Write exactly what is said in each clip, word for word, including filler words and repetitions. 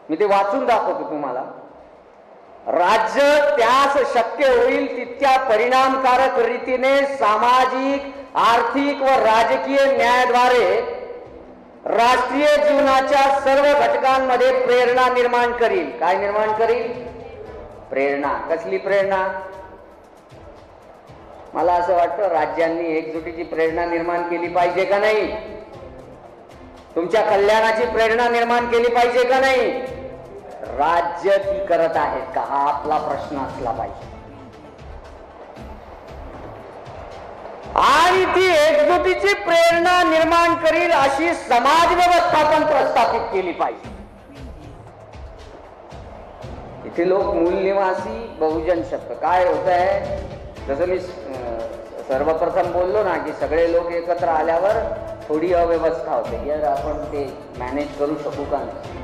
मी ते वाचून दाखवतो तुम्हाला। राज्य त्यास शक्य होईल तितक्या परिणामकारक रीतीने सामाजिक, आर्थिक व राजकीय न्यायाद्वारे राष्ट्रीय जीवनाच्या सर्व घटकांमध्ये प्रेरणा निर्माण करील। काय निर्माण करील? प्रेरणा। कसली प्रेरणा? मला असं वाटतं राज्यांनी एकजुटीची प्रेरणा निर्माण केली पाहिजे का नाही? तुमच्या कल्याणाची प्रेरणा निर्माण केली पाहिजे का नाही? राज्य ती करत आहेत का? हा आपला प्रश्न असला पाहिजे। आणि ती एकजुटीची प्रेरणा निर्माण करील अशी समाज व्यवस्थापन प्रस्थापित केली पाहिजे। इथे लोक मूल निवासी बहुजन शब्द काय होत आहे? जसं मी सर्वप्रथम बोललो ना की सगळे लोक एकत्र आल्यावर थोडी अव्यवस्था होते, यार आपण ते मॅनेज करू शकू का नाही?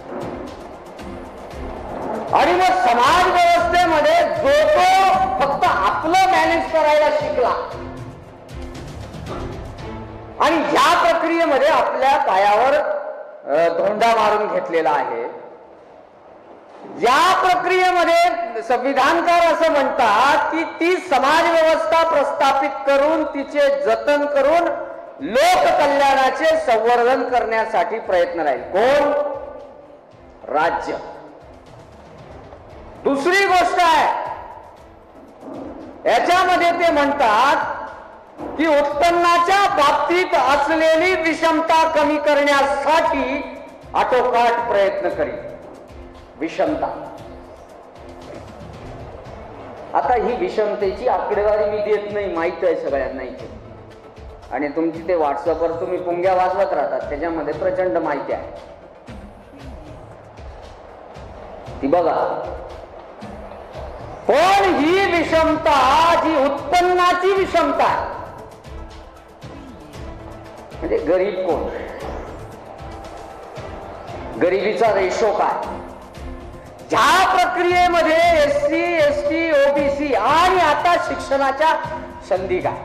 आणि मग समाज व्यवस्थेमध्ये जो तो फक्त आपलं मॅनेज करायला शिकला आणि या प्रक्रियेमध्ये आपल्या पायावर धोंडा मारून घेतलेला आहे। या प्रक्रियेमध्ये संविधानकार असं म्हणतात की ती समाज व्यवस्था प्रस्थापित करून तिचे जतन करून लोक कल्याणाचे संवर्धन करण्यासाठी प्रयत्न राहील। कोण? राज्य। दुसरी गोष्ट आहे याच्यामध्ये ते म्हणतात की उत्पन्नाच्या बाबतीत असलेली विषमता कमी करण्यासाठी आटोकाट प्रयत्न करील। विषमता, आता ही विषमतेची आकडेवारी मी देत नाही, माहित आहे सगळ्यांना इथे, आणि तुमची ते व्हॉट्सअपवर तुम्ही पुंग्या वाजवत राहतात त्याच्यामध्ये प्रचंड माहिती आहे ती बघा। पण ही विषमता जी उत्पन्नाची विषमता आहे, म्हणजे गरीब कोण, गरिबीचा रेशो काय, ज्या प्रक्रियेमध्ये एससी, एसटी, ओबीसी आणि आता शिक्षणाच्या संधी काय।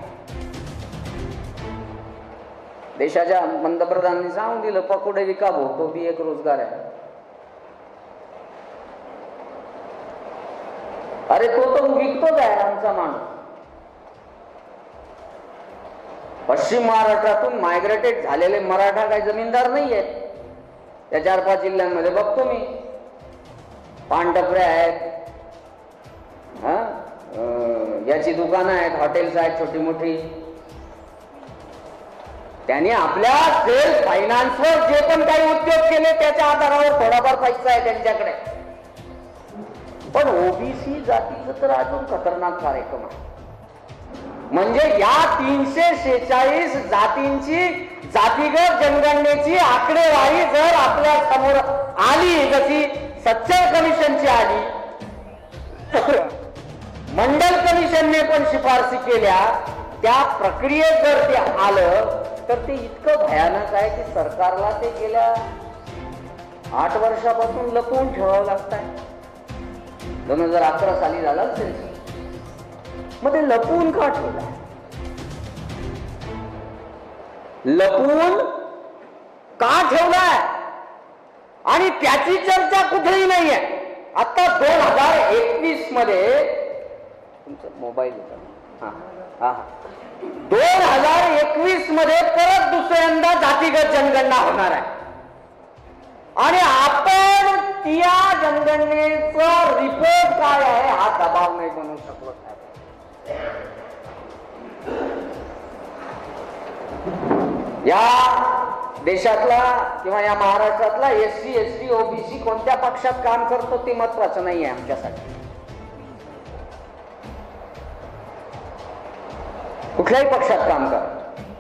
देशाच्या पंतप्रधानांनी सांगून दिलं पकोडे विका भाऊ, तो बी एक रोजगार आहे। अरे तो तो विकतोच आहे आमचा माणूस। पश्चिम महाराष्ट्रातून मायग्रेटेड झालेले मराठा काही जमीनदार नाही आहेत, त्या चार पाच जिल्ह्यांमध्ये बघतो मी, पानटपऱ्या आहेत, हा याची दुकानं आहेत, हॉटेल्स आहेत छोटी मोठी, त्यांनी आपल्या सेल्फ फायनान्सवर जे पण काही उद्योग केले त्याच्या आधारावर थोडाफार पैसा आहे त्यांच्याकडे। पण ओबीसी जातीचं तर अजून खतरनाक कार्यक्रम आहे, म्हणजे या तीनशे शेचाळीस जातींची जातीगत जनगणनेची आकडेवारी जर आपल्या समोर आली, जशी सच्चर कमिशनची आली, मंडल कमिशनने पण शिफारसी केल्या, त्या प्रक्रियेत जर ते आलं तर ते इतकं भयानक आहे की सरकारला ते गेल्या आठ वर्षापासून लपवून ठेवावं लागत आहे। दोन हजार अकरा साली झाला असेल, मग ते लपवून का ठेवलं? लपवून का ठेवलाय? आणि त्याची चर्चा कुठेही नाहीये। आता दोन हजार एकवीस मध्ये तुमचा मोबाईल होता, हा हा दोन हजार एकवीस मध्ये परत दुसऱ्यांदा जातीगत जनगणना होणार आहे आणि आपण त्या जनगणनेचा रिपोर्ट काय आहे हा दबाव नाही बनवू शकलो। या देशातला किंवा या महाराष्ट्रातला एससी, एसटी, ओबीसी कोणत्या पक्षात काम करतो ते महत्वाचं नाही आहे आमच्यासाठी, कुठल्याही पक्षात काम करा,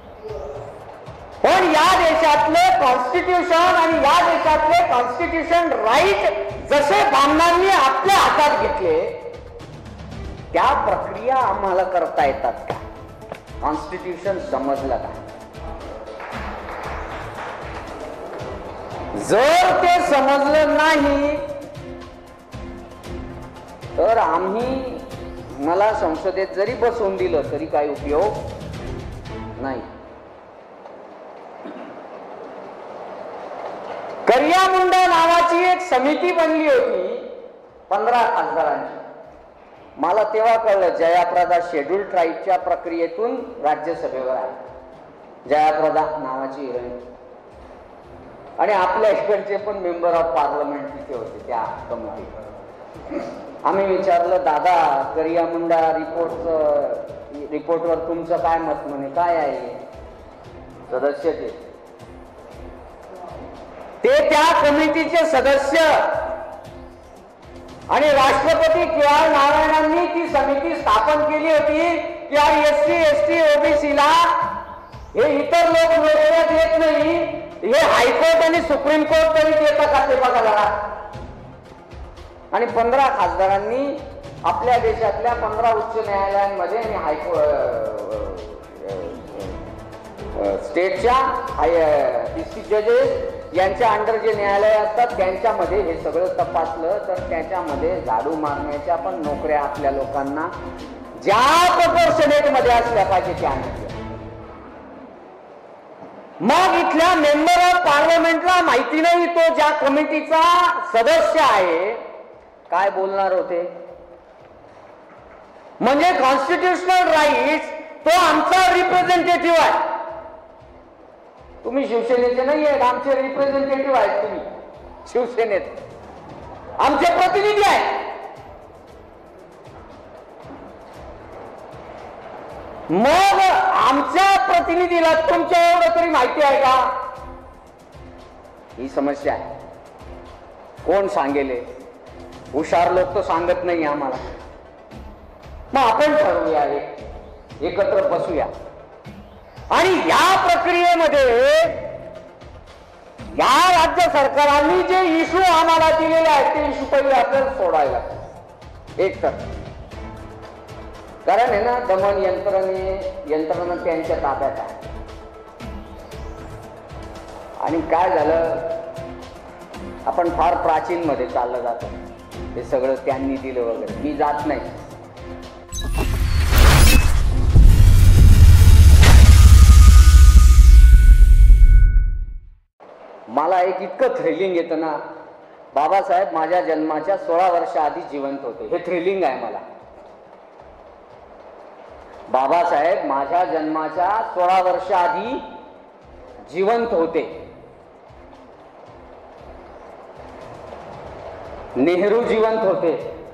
पण या देशातले कॉन्स्टिट्यूशन आणि या देशातले कॉन्स्टिट्यूशन राईट जसे बामणांनी आपल्या हातात घेतले त्या प्रक्रिया आम्हाला करता येतात का? कॉन्स्टिट्यूशन समजलं का? जर ते समजलं नाही तर आम्ही मला संसदेत जरी बसवून दिलं तरी काही उपयोग नाही। करिया मुंडा नावाची एक समिती बनली होती पंधरा खासदारांची. मला तेव्हा कळलं जयाप्रदा शेड्यूल ट्राईबच्या प्रक्रियेतून राज्यसभेवर आहे. जयाप्रदा नावाची हिरोईन आणि आपल्या इकडचे पण मेंबर ऑफ पार्लमेंट तिथे होते त्या कमिटीत. आम्ही विचारलं, दादा करिया मुंडा रिपोर्टचं रिपोर्टवर तुमचं काय मत? म्हणे काय आहे? सदस्य ते ते त्या कमिटीचे सदस्य आणि राष्ट्रपती के आर नारायणांनी ती समिती स्थापन केली होती की यार S C S T OBC ला हे इतर लोक नोकऱ्या देत नाही, हे हायकोर्ट आणि सुप्रीम कोर्ट तरी देतं का ते बघा जरा. आणि पंधरा खासदारांनी आपल्या देशातल्या पंधरा उच्च न्यायालयांमध्ये आणि हायकोर्ट स्टेटच्या डिस्ट्रिक्ट जजेस यांच्या अंडर जे न्यायालय असतात त्यांच्यामध्ये हे सगळं तपासलं तर त्याच्यामध्ये झाडू मारण्याच्या पण नोकऱ्या आपल्या लोकांना ज्या प्रपोर्शनेट मध्ये असल्या पाहिजे त्या आणल्या. मग इथल्या मेंबर ऑफ पार्लमेंटला माहिती नाही तो ज्या कमिटीचा सदस्य आहे काय बोलणार होते. म्हणजे कॉन्स्टिट्युशनल राईट्स तो आमचा रिप्रेझेंटेटिव्ह आहे. तुम्ही शिवसेनेचे नाही आहेत, आमचे रिप्रेझेंटेटिव्ह आहेत. तुम्ही शिवसेनेत आमचे प्रतिनिधी आहेत. मग आमच्या प्रतिनिधीला तुमच्या एवढं तरी माहिती आहे का? ही समस्या आहे. कोण सांगेल? हुशार लोक तो सांगत नाही आम्हाला. मग आपण ठरवूया, एकत्र बसूया आणि या प्रक्रियेमध्ये या राज्य सरकारांनी जे इश्यू आम्हाला दिलेले आहेत ते इश्यू पहिले आपल्याला सोडायला. एक तर कारण आहे ना, दमन यंत्रणे यंत्रणा त्यांच्या ताब्यात आहे. आणि काय झालं, आपण फार प्राचीन मध्ये चाललं जातो. हे सगळं त्यांनी दिलं वगैरे, मी जात नाही. मला एक इतकं थ्रिलिंग येतं ना, बाबासाहेब माझ्या जन्माच्या सोळा वर्षा आधी जिवंत होते. हे थ्रिलिंग आहे मला. बाबासाहेब माझ्या जन्माच्या सोळा वर्षा आधी जिवंत होते. नेहरू जिवंत होते,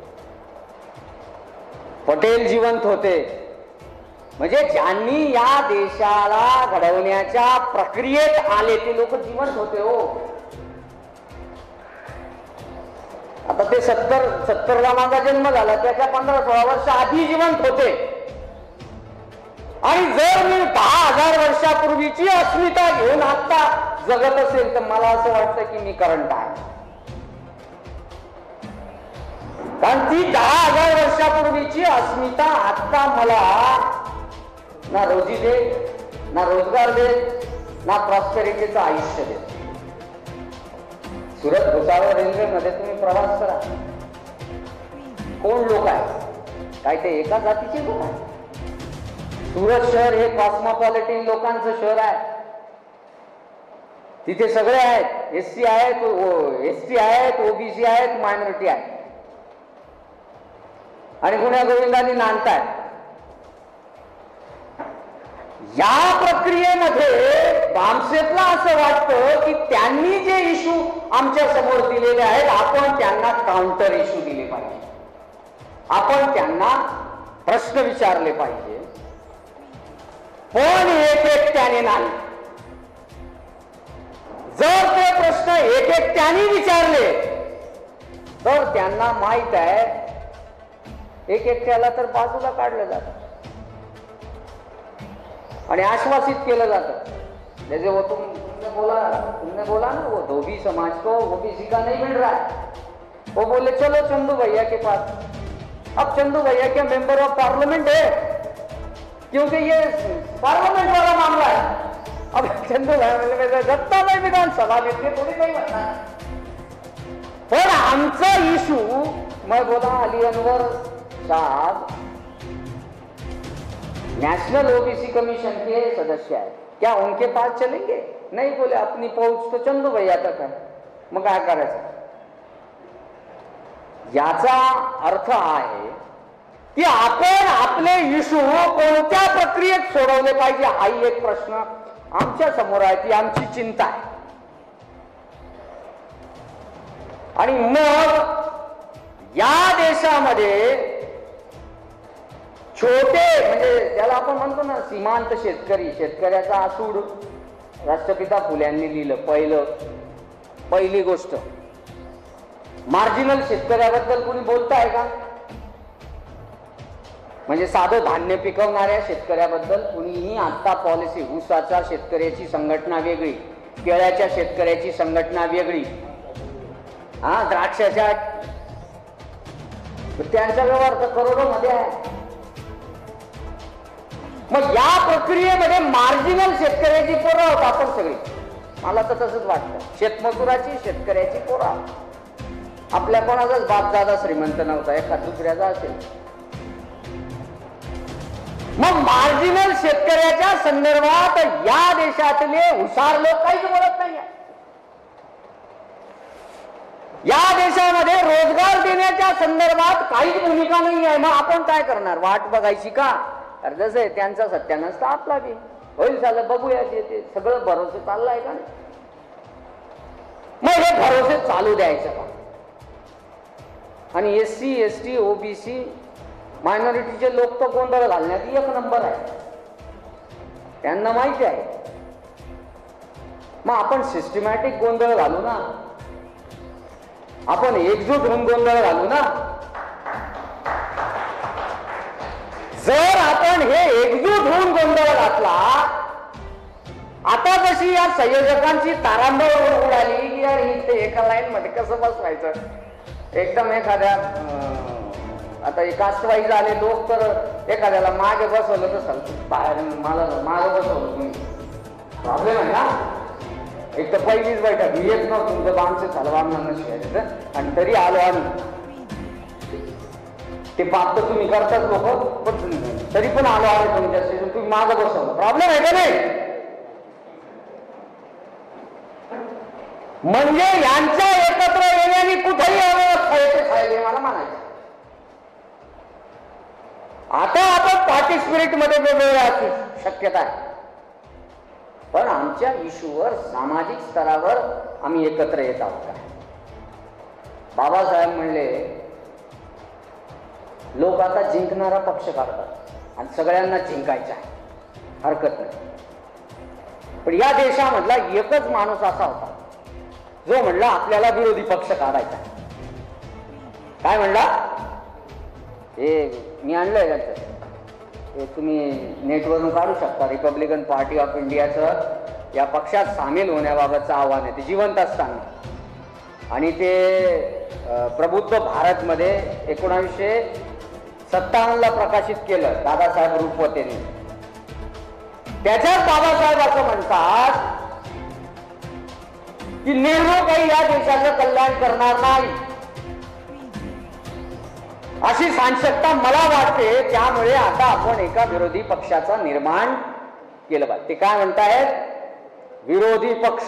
पटेल जिवंत होते. म्हणजे ज्यांनी या देशाला घडवण्याच्या प्रक्रियेत आले ते लोक जिवंत होते. हो, आता ते सत्तर सत्तरला माझा जन्म झाला, त्याच्या पंधरा सोळा वर्ष आधी जिवंत होते. आणि जर मी दहा हजार वर्षापूर्वीची अस्मिता घेऊन आता जगत असेल तर मला असं वाटतं की मी करंट आहे. कारण ती दहा हजार वर्षापूर्वीची अस्मिता आता मला ना रोजी दे, ना रोजगार दे, ना प्रॉस्पेरिटीचं आयुष्य दे. सुरत भुसावळ रेल्वेमध्ये तुम्ही प्रवास करा, कोण लोक आहेत? काय ते एका जातीचे लोक आहेत? सुरत शहर हे कॉस्मोपॉलिटन लोकांचं शहर आहे. तिथे सगळे आहेत, एस सी आहेत, एस टी आहेत, ओबीसी आहेत, मायनॉरिटी आहेत. आणि गुण्या गोविंदांनी नांदतायत. या प्रक्रियेमध्ये बामसेपला असं वाटतं की त्यांनी जे इश्यू आमच्या समोर दिलेले आहेत आपण त्यांना काउंटर इश्यू दिले पाहिजे, आपण त्यांना प्रश्न विचारले पाहिजे. पण एक एकट्याने नाही. जर ते प्रश्न एक एकट्याने विचारले तर त्यांना माहित आहे एक एकट्याला तर बाजूला काढलं जातं आणि आश्वासित केलं जातं. जैसे वो तुम तुमने बोला तुमने बोला ना वो धोबी समाज को ओबीसी का नहीं मिल रहा है, वो बोले चलो चंदू भैया के पास. अब चंदू भैया क्या मेंबर ऑफ पार्लियामेंट है, क्योंकि ये पार्लियामेंट वाला मामला है. अब चंदू भैया सत्ता में विधानसभा में थोड़ी नहीं बनना. पण आमचा इशू, मैं बोला अली अनवर साहब नेशनल ओबीसी कमीशन के सदस्य है, क्या उनके पास चलेंगे? नहीं बोले अपनी पहुंच तो चंदू भैया तक है. मग काय करायचं? याचा अर्थ आहे की आपण आपले इशू कोणत्या प्रक्रियेत सोडवले पाहिजे, हाही एक प्रश्न आमच्या समोर आहे, ती आमची चिंता आहे. आणि मग या देशामध्ये छोटे म्हणजे ज्याला आपण म्हणतो ना सीमांत शेतकरी, शेतकऱ्याचा आसूड राष्ट्रपिता फुल्यांनी लिहिलं. पहिलं पहिली गोष्ट, मार्जिनल शेतकऱ्याबद्दल कोणी बोलताय का? म्हणजे साधं धान्य पिकवणाऱ्या शेतकऱ्याबद्दल कुणीही आता पॉलिसी, ऊसाच्या शेतकऱ्याची संघटना वेगळी, केळ्याच्या शेतकऱ्याची संघटना वेगळी, हा द्राक्षाच्या, त्यांचा व्यवहार तर करोडो मध्ये आहे. मग या प्रक्रियेमध्ये मार्जिनल शेतकऱ्याची पोरं आहोत आपण सगळी. मला तर तसंच वाटतं, शेतमजुराची, शेतकऱ्याची पोरं आहोत. आपल्या कोणाचाच बाप दादा श्रीमंत नव्हता, एका दुसऱ्याचा असेल. मग मार्जिनल शेतकऱ्याच्या संदर्भात या देशातले हुशार लोक काहीच बोलत नाही. या देशामध्ये रोजगार देण्याच्या संदर्भात काहीच भूमिका नाही आहे. मग आपण काय करणार? वाट बघायची का? अरे जसं आहे त्यांचा सत्यानाश तर आपला बी होईल, झालं बघूया. ते सगळं भरोसे चाललाय का? मग हे भरोसे चालू द्यायचं का? आणि S C S T OBC मायनॉरिटीचे लोक तर गोंधळ घालण्यात एक नंबर आहे, त्यांना माहिती आहे. मग आपण सिस्टमॅटिक गोंधळ घालू ना, आपण एकजूट होऊन गोंधळ घालू ना. जर आपण हे एकजूट होऊन गोंधळ घातला, आता जशी या संयोजकांची तारांबळ उडाली की यार इथे एका लाईन मध्ये कसं बसवायचं, एकदम एखाद्या आता कास्टवाईज आले लोक तर एखाद्याला मागे बसवलं तर बाहेर मला मागे बसवलं तुम्ही, प्रॉब्लेम आहे ना. एक तर पहिलीच बैठक मी येत नव्हतं, तुमचं आमचं चालवा आम्हाला आणि तरी आलो आम्ही. ते पाप तर तुम्ही करतात लोक, पण तरी पण आलो आले तुमच्या तुम्ही मागं बसवलं, प्रॉब्लेम आहे का नाही? म्हणजे यांच्या एकत्र येण्याने कुठेही अव्यवस्था येते साहेब, हे मला म्हणायचं. आता आपण पार्टी स्पिरिट मध्ये वेगवेगळ्या असू शक्यता आहे, पण आमच्या इशूवर सामाजिक स्तरावर आम्ही एकत्र येत आहोत का? बाबासाहेब म्हणले लोक आता जिंकणारा पक्ष काढतात आणि सगळ्यांना जिंकायचं आहे, हरकत नाही. पण या देशामधला एकच माणूस असा होता जो म्हणला आपल्याला विरोधी पक्ष काढायचा. काय म्हणला? हे मी आणलंय त्यांचं, हे तुम्ही नेटवरून काढू शकता. रिपब्लिकन पार्टी ऑफ इंडियाचं या पक्षात सामील होण्याबाबतचं आव्हान आहे, ते जिवंत असताना. आणि ते प्रबुद्ध भारतमध्ये एकोणावीसशे सत्तावन्न ला प्रकाशित केलं दादासाहेब रुपवतेने. त्याच्यात बाबासाहेब असं म्हणतात की नेहरू काही या देशाचं कल्याण करणार नाही अशी साशंकता मला वाटते. त्यामुळे आता आपण एका विरोधी पक्षाचं निर्माण केलं पाहिजे. ते काय म्हणतायत? विरोधी पक्ष.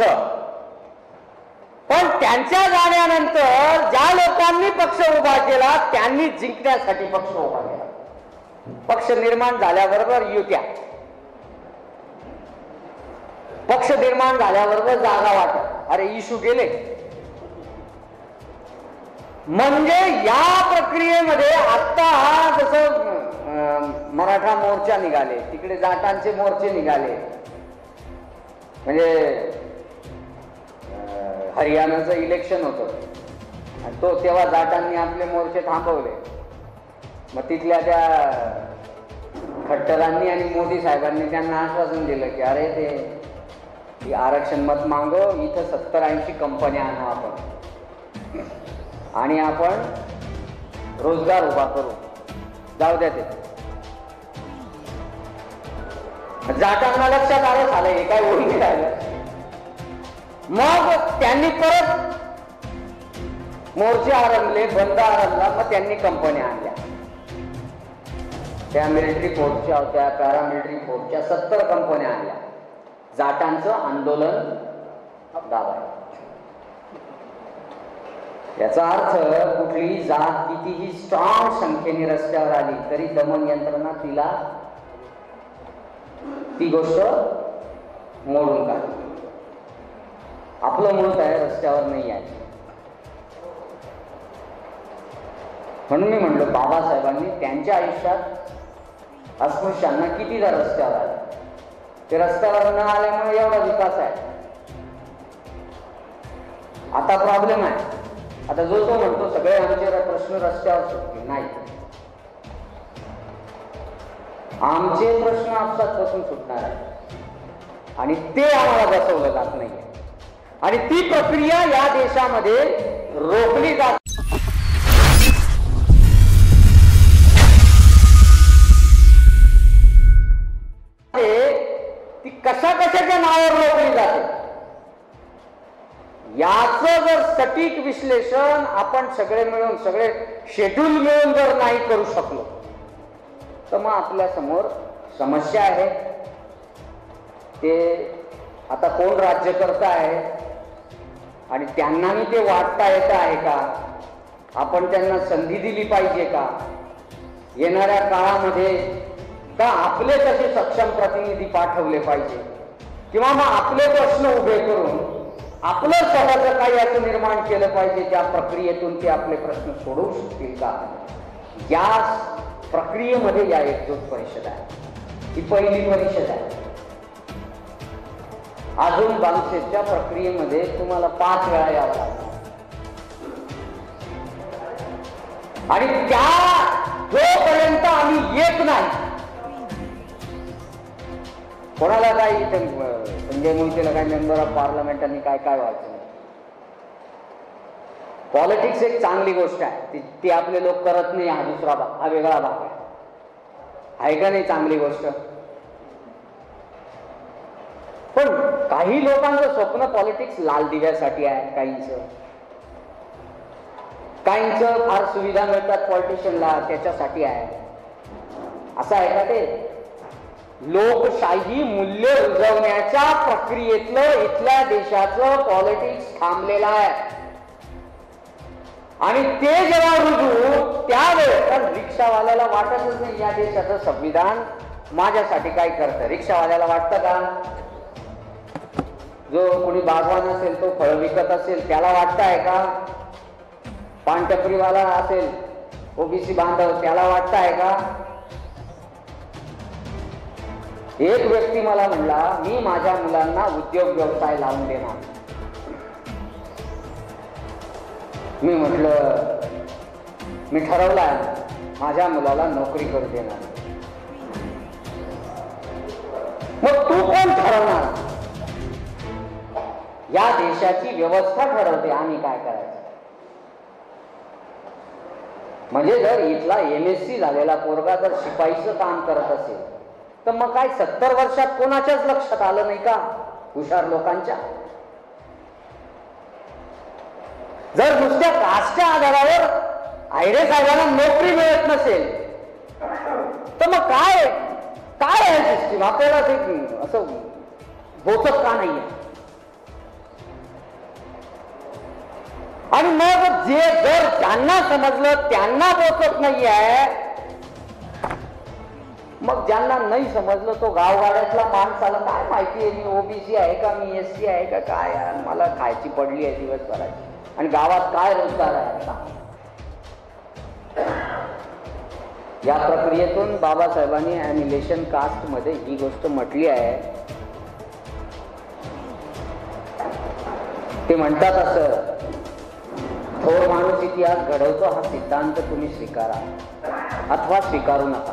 पण त्यांच्या जाण्यानंतर ज्या लोकांनी पक्ष उभा केला त्यांनी जिंकण्यासाठी पक्ष उभा केला. पक्ष निर्माण झाल्याबरोबर युत्या, पक्ष निर्माण झाल्याबरोबर जागा वाटत, अरे इशू गेले. म्हणजे या प्रक्रियेमध्ये आता जसं मराठा मोर्चा निघाले, तिकडे जाटांचे मोर्चे निघाले, म्हणजे हरियाणाचं इलेक्शन होतं आणि तो तेव्हा जाटांनी आपले मोर्चे थांबवले. मग तिथल्या त्या खट्टरांनी आणि मोदी साहेबांनी त्यांना आश्वासन दिलं की अरे ते आरक्षण मत मागो, इथं सत्तर ऐंशी कंपन्या आणू आपण आणि आपण रोजगार उभा करू, जाऊ द्या. ते जाटांना लक्षात आलं झालं हे काय होऊन नाही राहिलं. मग त्यांनी परत मोर्चे आरंभले, बंद आरंभला, मग त्यांनी कंपन्या आणल्या. त्या मिलिटरी फोर्सच्या होत्या, पॅरामिलिटरी फोर्सच्या सत्तर कंपन्या आणल्या. जाटांचं आंदोलन दाबायला. याचा अर्थ कुठलीही जात कितीही स्ट्रॉंग संख्येने रस्त्यावर आली तरी दमन यंत्रणा तिला ती गोष्ट मोडून काढते. आपलं मूळ काय रस्त्यावर नाही आहे. म्हणून मी म्हणलो बाबासाहेबांनी त्यांच्या आयुष्यात अस्पृश्यांना कितीदा रस्त्यावर आले. ते रस्त्यावर न आल्यामुळे एवढा विकास आहे. आता प्रॉब्लेम आहे. आता जो तो म्हणतो सगळे आमचे प्रश्न रस्त्यावर सुटतील, नाही. आमचे प्रश्न आपसातपासून सुटणार आहे आणि ते आम्हाला बसवलं जात नाही. आणि ती प्रक्रिया या देशामध्ये रोखली जात. ती कशा कशाच्या नावावर रोखली जाते याचं जर सटीक विश्लेषण आपण सगळे मिळून सगळे शेड्यूल मिळून जर नाही करू शकलो तर मग आपल्या समोर समस्या आहे. ते आता कोण राज्यकर्ता आहे आणि त्यांनाही ते वाटता येत आहे का? आपण त्यांना संधी दिली पाहिजे का? येणाऱ्या काळामध्ये का आपले कसे सक्षम प्रतिनिधी पाठवले पाहिजे किंवा मग आपले प्रश्न उभे करून आपलं स्वतःचं काही असं निर्माण केलं पाहिजे ज्या प्रक्रियेतून ते आपले प्रश्न सोडवू शकतील का? या प्रक्रियेमध्ये या एकजूट परिषद आहे. ही पहिली परिषद आहे. अजून बांगसेच्या प्रक्रियेमध्ये तुम्हाला पाच वेळा यावं लागतं आणि त्या जोपर्यंत आम्ही येत नाही कोणाला काही संजय मोहितेला काही मेंबर ऑफ पार्लमेंट आणि काय काय व्हायचं नाही. पॉलिटिक्स एक चांगली गोष्ट आहे. ती ती आपले लोक करत नाही. हा दुसरा भाग, हा वेगळा भाग आहे. आहे का नाही चांगली गोष्ट? पण काही लोकांचं स्वप्न पॉलिटिक्स लाल दिव्यासाठी आहे. काहींचं काहींचं फार सुविधा मिळतात पॉलिटिशियनला त्याच्यासाठी आहे. असं आहे का ते? लोकशाही मूल्य रुजवण्याच्या प्रक्रियेतलं इथल्या देशाचं पॉलिटिक्स थांबलेलं आहे आणि ते जेव्हा रुजू त्यावेळेस तर रिक्षावाल्याला वाटतच नाही या देशाचं संविधान माझ्यासाठी काय करतं. रिक्षावाल्याला वाटतं का? जो कोणी बागवान असेल तो फळ विकत असेल त्याला वाटतं आहे का? पानटपरीवाला असेल ओबीसी बांधव त्याला वाटतं आहे का? एक व्यक्ती मला म्हणला मी माझ्या मुलांना उद्योग व्यवसाय लावून देणार. मी म्हटलं मी ठरवलं माझ्या मुलाला नोकरी करू देणार. मग तू कोण ठरवणार? या देशाची व्यवस्था ठरवते आम्ही काय करायचं. म्हणजे जर इथला एम एस सी झालेला पोरगा जर शिपाईचं काम करत असेल तर मग काय सत्तर वर्षात कोणाच्याच लक्षात आलं नाही का हुशार लोकांच्या? जर नुसत्या कास्टच्या आधारावर आयरे साहेबांना नोकरी मिळत नसेल तर मग काय काय आहे सिस्टीम? आपल्याला ते असं बोचत का नाहीये? आणि मग जे जर त्यांना समजलं त्यांना बोचत नाही आहे मग ज्यांना नाही समजलं तो गावगाड्यातला माणसाला काय माहिती आहे मी ओबीसी आहे का मी एस सी आहे का काय आहे मला खायची पडली आहे दिवसभराची आणि गावात काय रोजगार आहे. या प्रक्रियेतून बाबासाहेबांनी ॲनिलेशन कास्ट मध्ये ही गोष्ट म्हटली आहे. ते म्हणतात असं थोर माणूस इतिहास घडवतो हा सिद्धांत तुम्ही स्वीकारा अथवा स्वीकारू नका.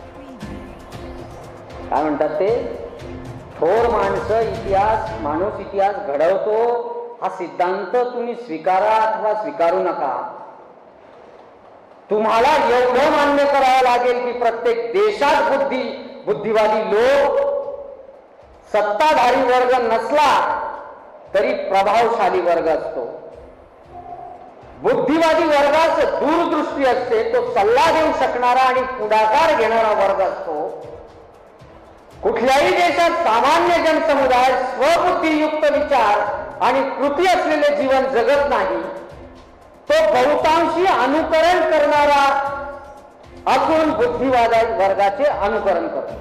काय म्हणतात ते? थोर माणसं इतिहास माणूस इतिहास घडवतो हा सिद्धांत तुम्ही स्वीकारा अथवा स्वीकारू नका. तुम्हाला एवढं मान्य करावं लागेल की प्रत्येक देशात बुद्धी बुद्धिवादी लोक सत्ताधारी वर्ग नसला तरी प्रभावशाली वर्ग असतो. बुद्धिवादी वर्गास दूरदृष्टी असते. तो सल्ला देऊ शकणारा आणि पुढाकार घेणारा वर्ग असतो. कुठल्याही देशात सामान्य जनसमुदाय स्वबुद्धीयुक्त विचार आणि कृती असलेले जीवन जगत नाही. तो बहुतांशी अनुकरण करणारा असून बुद्धिवादी वर्गाचे अनुकरण करतो.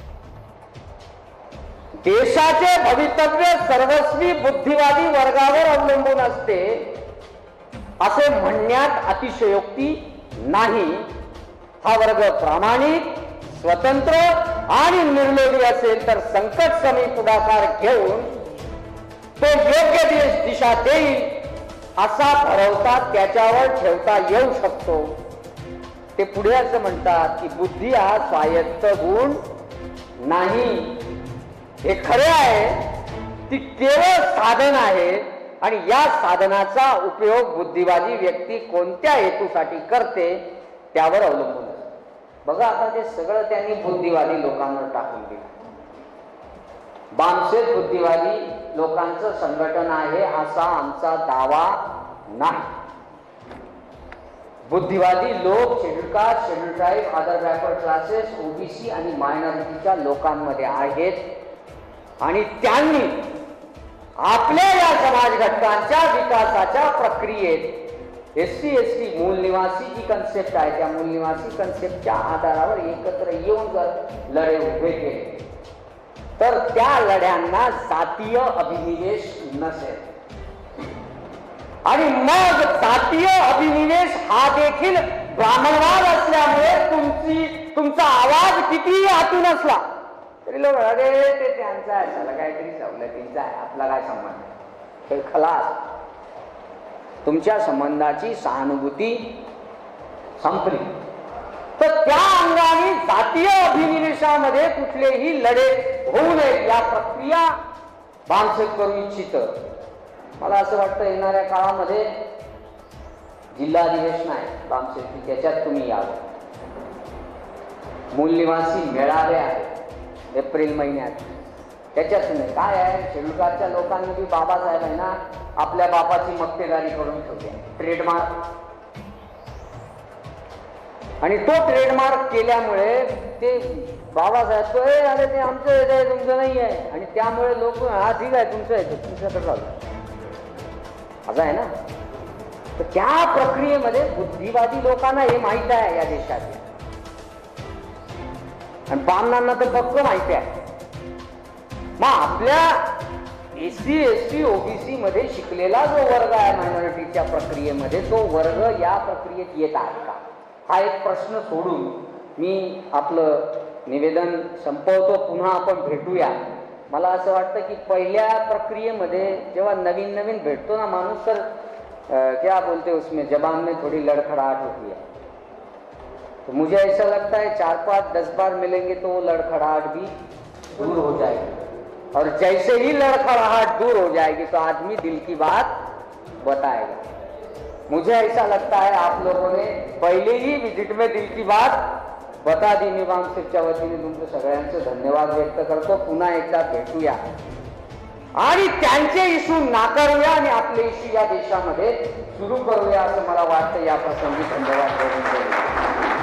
देशाचे भवितव्य सर्वस्वी बुद्धिवादी वर्गावर अवलंबून असते असे म्हणण्यात अतिशयोक्ती नाही. हा वर्ग प्रामाणिक, स्वतंत्र आणि निर्लोभी असेल तर संकट समी पुढाकार घेऊन तो योग्य देश दिशा देईल असा भरवसा त्याच्यावर ठेवता येऊ शकतो. ते पुढे असं म्हणतात की बुद्धी हा स्वायत्त गुण नाही. हे खरे आहे, ती केवळ साधन आहे आणि या साधनाचा उपयोग बुद्धिवादी व्यक्ती कोणत्या हेतूसाठी करते त्यावर अवलंबून असते. बघा आता ते सगळं त्यांनी बुद्धिवादी लोकांवर टाकून दिलं. बामसेफ बुद्धिवादी लोकांचं संघटन आहे असा आमचा दावा नाही. बुद्धिवादी लोक schedule caste, schedule tribe, other backward classes, OBC आणि मायनॉरिटीच्या लोकांमध्ये आहेत आणि त्यांनी आपल्या या समाज घटकांच्या विकासाच्या प्रक्रियेत एस सी एस टी मूल निवासी जी कन्सेप्ट आहे त्या मूल निवासी कन्सेप्टच्या आधारावर एकत्र येऊन जर लढे उभे केले तर त्या लढ्यांना जातीय अभिनिवेश नसेल. आणि मग जातीय अभिनिवेश हा देखील ब्राह्मणवाद असल्यामुळे तुमची तुमचा आवाज कितीही आतून असला तरी लोक अरे ते त्यांचा आहे, त्याला काहीतरी सवलतींचा आहे, आपला काय संबंध. हे खलास, तुमच्या संबंधाची सहानुभूती संपली. तर त्या अंगाने जातीय अभिनिवेशामध्ये कुठलेही लढे होऊ नयेत या प्रक्रिया बामसेफ करू इच्छित. मला असं वाटतं येणाऱ्या काळामध्ये जिल्हा अधिवेशन आहे बामसेफची, त्याच्यात तुम्ही यावं. मूलनिवासी मेळावे आहेत एप्रिल महिन्यात, त्याच्यात तुम्ही काय आहे शेड्यूल कास्टच्या लोकांनी बाबासाहेब आहे ना आपल्या बापाची मक्तेदारी करून ठेवली, ट्रेडमार्क. आणि तो ट्रेडमार्क केल्यामुळे ते बाबासाहेब तो अरे ते आमचं आहे तुमचं नाही आहे आणि त्यामुळे लोक हा ठीक आहे तुमचं आहे तुमच्याकडे राहतो असं आहे ना. तर त्या प्रक्रियेमध्ये बुद्धिवादी लोकांना हे माहित आहे या देशात आणि बामणांना तर पक्क माहिती आहे. मग आपल्या एससी एसटी ओबीसी मध्ये शिकलेला जो वर्ग आहे मायनॉरिटीच्या प्रक्रियेमध्ये तो वर्ग या प्रक्रियेत येत आहे का हा एक प्रश्न सोडून मी आपलं निवेदन संपवतो. पुन्हा आपण भेटूया. मला असं वाटतं की पहिल्या प्रक्रियेमध्ये जेव्हा नवीन नवीन भेटतो ना माणूस तर क्या बोलते उसमें जबान में थोड़ी लड़खड़ाहट होती है. तो मुझे ऐसा लगता है चार पांच दस बार मिलेंगे तो वो लड़खड़ाहट भी दूर हो जाएगी और जैसे ही लड़खड़ाहट दूर हो जाएगी तो आदमी दिल की बात बताएगा. मुझे ऐसा लगता है आप लोगों ने पहले ही विजिट में दिल की बात बता दी. मी बामसेफच्या वतीने तुमचं सगळ्यांचं धन्यवाद व्यक्त करतो. पुन्हा एकदा भेटूया आणि त्यांचे इशू नाकारूया आणि आपले इशू या देशामध्ये सुरू करूया असं मला वाटतं. या प्रसंगी धन्यवाद.